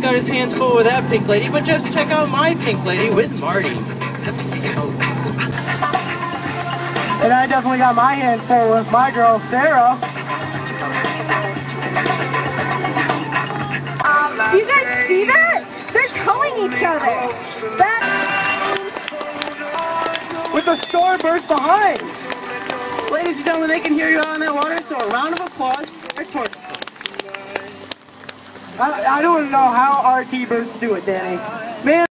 got his hands full with that pink lady, but just check out my pink lady with Marty. And I definitely got my hands full with my girl, Sarah. Do you guys see that? They're towing each other. With the starburst behind. Ladies and gentlemen, they can hear you out on that water, so a round of applause for our tour. I don't know how RT birds do it, Danny. Man.